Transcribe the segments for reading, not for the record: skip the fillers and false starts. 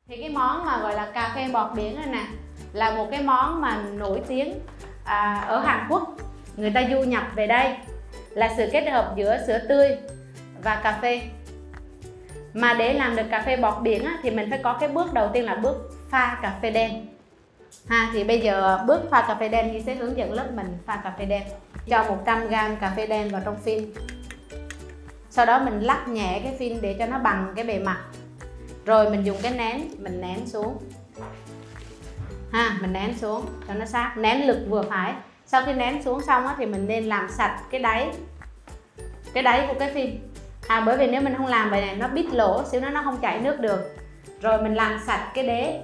Thì cái món mà gọi là cà phê bọt biển này nè là một cái món mà nổi tiếng ở Hàn Quốc. Người ta du nhập về đây là sự kết hợp giữa sữa tươi và cà phê. Mà để làm được cà phê bọt biển á, thì mình phải có cái bước đầu tiên là bước pha cà phê đen. Thì bây giờ bước pha cà phê đen thì sẽ hướng dẫn lớp mình pha cà phê đen. Cho 100g cà phê đen vào trong phin. Sau đó mình lắc nhẹ cái phin để cho nó bằng cái bề mặt. Rồi mình dùng cái nén, mình nén xuống. Mình nén xuống cho nó sát, nén lực vừa phải. Sau khi nén xuống xong á, thì mình nên làm sạch cái đáy của cái phin. Bởi vì nếu mình không làm vậy này nó bít lỗ xíu nó không chảy nước được. Rồi mình làm sạch cái đế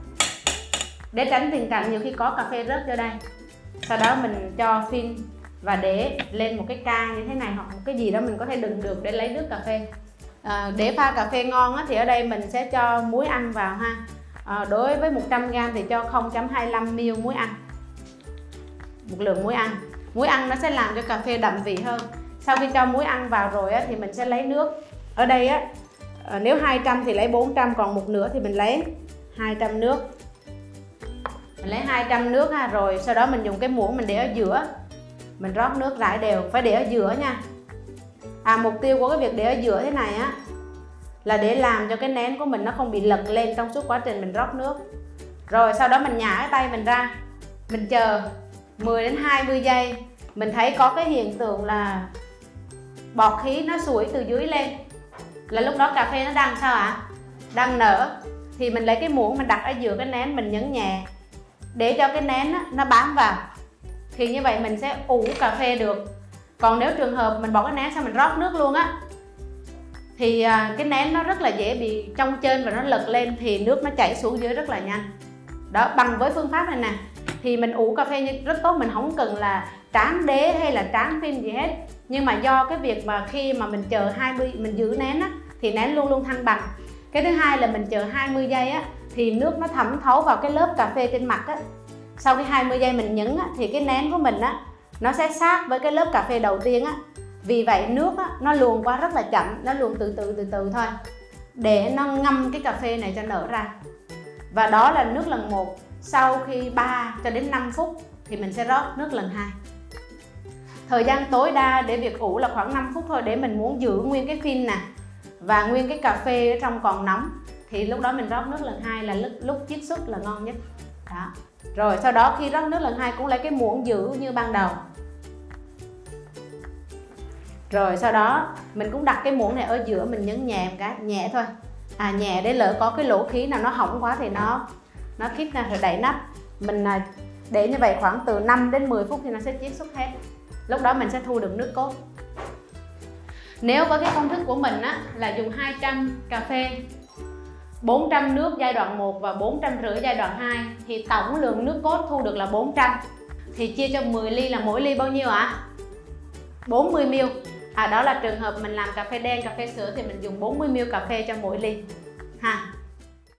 để tránh tình trạng nhiều khi có cà phê rớt vô đây. Sau đó mình cho phin và đế lên một cái ca như thế này hoặc một cái gì đó mình có thể đựng được để lấy nước cà phê. Để pha cà phê ngon á, thì ở đây mình sẽ cho muối ăn vào ha. Đối với 100g thì cho 0,25ml muối ăn. Một lượng muối ăn. Muối ăn nó sẽ làm cho cà phê đậm vị hơn. Sau khi cho muối ăn vào rồi á, thì mình sẽ lấy nước. Ở đây á, nếu 200 thì lấy 400, còn một nửa thì mình lấy 200 nước. Mình lấy 200 nước ha, rồi sau đó mình dùng cái muỗng mình để ở giữa. Mình rót nước rải đều, phải để ở giữa nha. Mục tiêu của cái việc để ở giữa thế này á là để làm cho cái nén của mình nó không bị lật lên trong suốt quá trình mình rót nước. Rồi sau đó mình nhả cái tay mình ra. Mình chờ 10 đến 20 giây. Mình thấy có cái hiện tượng là bọt khí nó sủi từ dưới lên. Là lúc đó cà phê nó đang sao ạ? Đang nở. Thì mình lấy cái muỗng mình đặt ở giữa cái nén, mình nhấn nhẹ để cho cái nén á, nó bám vào. Thì như vậy mình sẽ ủ cà phê được. Còn nếu trường hợp mình bỏ cái nén xong mình rót nước luôn á, thì cái nén nó rất là dễ bị trong trên và nó lật lên, thì nước nó chảy xuống dưới rất là nhanh. Đó, bằng với phương pháp này nè thì mình ủ cà phê rất tốt, mình không cần là tráng đế hay là tráng phin gì hết. Nhưng mà do cái việc mà khi mà mình chờ 20, mình giữ nén á, thì nén luôn luôn thăng bằng. Cái thứ hai là mình chờ 20 giây á, thì nước nó thẩm thấu vào cái lớp cà phê trên mặt á. Sau khi 20 giây mình nhấn á, thì cái nén của mình á, nó sẽ sát với cái lớp cà phê đầu tiên á. Vì vậy nước á, nó luồn qua rất là chậm, nó luồn từ từ thôi để nó ngâm cái cà phê này cho nở ra. Và đó là nước lần 1. Sau khi 3 cho đến 5 phút thì mình sẽ rót nước lần 2. Thời gian tối đa để việc ủ là khoảng 5 phút thôi, để mình muốn giữ nguyên cái phin nè và nguyên cái cà phê ở trong còn nóng. Thì lúc đó mình rót nước lần 2 là lúc chiết xuất là ngon nhất. Đó. Rồi sau đó khi rót nước lần 2 cũng lấy cái muỗng giữ như ban đầu. Rồi sau đó mình cũng đặt cái muỗng này ở giữa, mình nhấn nhẹ một cái, nhẹ thôi. Nhẹ để lỡ có cái lỗ khí nào nó hỏng quá thì nó khít ra rồi đậy nắp. Mình để như vậy khoảng từ 5 đến 10 phút thì nó sẽ chiết xuất hết. Lúc đó mình sẽ thu được nước cốt. Nếu với cái công thức của mình á, là dùng 200 cà phê, 400 nước giai đoạn 1 và 450 giai đoạn 2 thì tổng lượng nước cốt thu được là 400. Thì chia cho 10 ly là mỗi ly bao nhiêu ạ? 40ml. Đó là trường hợp mình làm cà phê đen, cà phê sữa thì mình dùng 40ml cà phê cho mỗi ly ha.